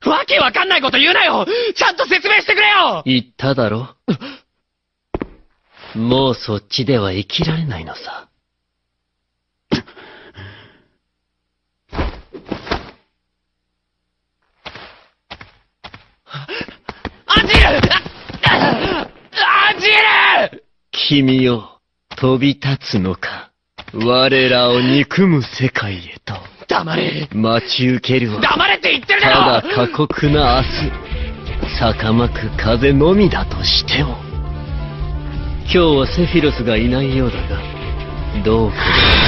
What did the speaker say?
わけわかんないこと言うなよ。ちゃんと説明してくれよ。 言っただろ。もうそっちでは生きられないのさ。 アジール！アジール！ 君よ、飛び立つのか。我らを憎む世界へと。 黙れ。 待ち受けるわ。 黙れって言ってるだろ。 ただ過酷な明日、逆まく風のみだとしても。今日はセフィロスがいないようだが、どうか